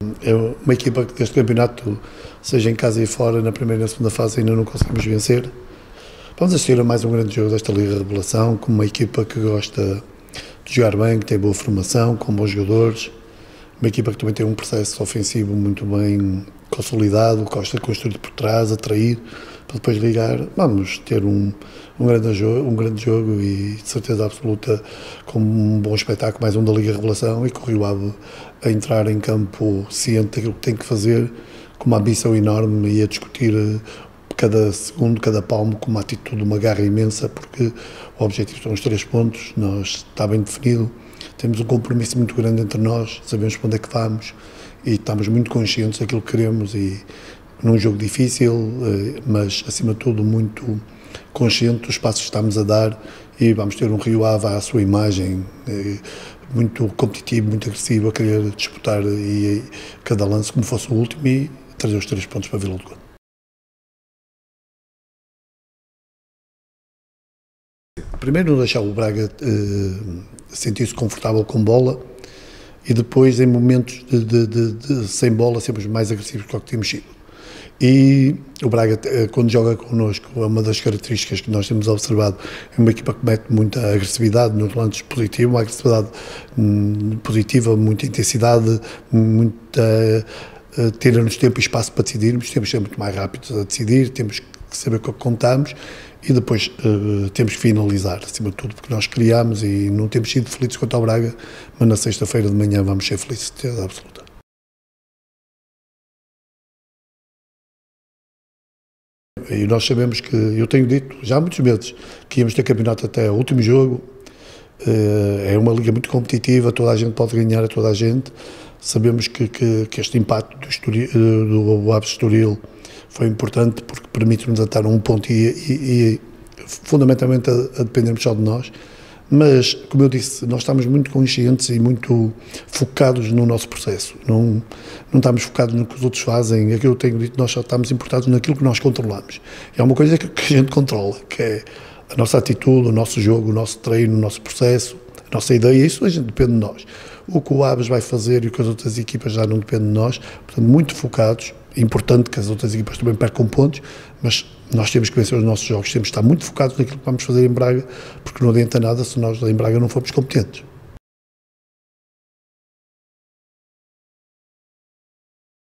É uma equipa que deste campeonato, seja em casa e fora, na primeira e na segunda fase ainda não conseguimos vencer. Vamos assistir a mais um grande jogo desta Liga Revelação, com uma equipa que gosta de jogar bem, que tem boa formação, com bons jogadores, uma equipa que também tem um processo ofensivo muito bem consolidado, gosta de construir por trás, atrair, para depois ligar. Vamos ter um grande jogo e de certeza absoluta com um bom espetáculo, mais um da Liga Revelação, e com o Rio Ave a entrar em campo ciente daquilo que tem que fazer, com uma ambição enorme e a discutir cada segundo, cada palmo, com uma atitude, uma garra imensa, porque o objetivo são os 3 pontos, está bem definido, temos um compromisso muito grande entre nós, sabemos para onde é que vamos e estamos muito conscientes daquilo que queremos, e num jogo difícil, mas acima de tudo muito consciente dos passos que estamos a dar, e vamos ter um Rio Ave à sua imagem, muito competitivo, muito agressivo, a querer disputar e cada lance como fosse o último e trazer os 3 pontos para a Vila do Conde. Primeiro, não deixar o Braga sentir-se confortável com bola, e depois, em momentos sem bola, sermos mais agressivos do que temos sido. E o Braga, quando joga connosco, é uma das características que nós temos observado, é uma equipa que mete muita agressividade nos lances positivos, uma agressividade positiva, muita intensidade, tira-nos tempo e espaço para decidirmos, temos que ser muito mais rápidos a decidir, temos que saber o que contamos, e depois temos que finalizar, acima de tudo, porque nós criamos e não temos sido felizes quanto ao Braga, mas na sexta-feira de manhã vamos ser felizes, de certeza absoluta. E nós sabemos que, eu tenho dito já há muitos meses, que íamos ter campeonato até o último jogo. É uma liga muito competitiva, toda a gente pode ganhar a toda a gente. Sabemos que este impacto do Aves Estoril foi importante, porque permite-nos estar a um ponto e fundamentalmente a dependermos só de nós. Mas, como eu disse, nós estamos muito conscientes e muito focados no nosso processo. Não estamos focados no que os outros fazem. Aquilo que eu tenho dito, nós só estamos importados naquilo que nós controlamos. É uma coisa que a gente controla, que é a nossa atitude, o nosso jogo, o nosso treino, o nosso processo, a nossa ideia. Isso a gente depende de nós. O que o Aves vai fazer e o que as outras equipas já não dependem de nós. Portanto, muito focados. É importante que as outras equipas também percam pontos, mas nós temos que vencer os nossos jogos, temos que estar muito focados naquilo que vamos fazer em Braga, porque não adianta nada se nós em Braga não formos competentes.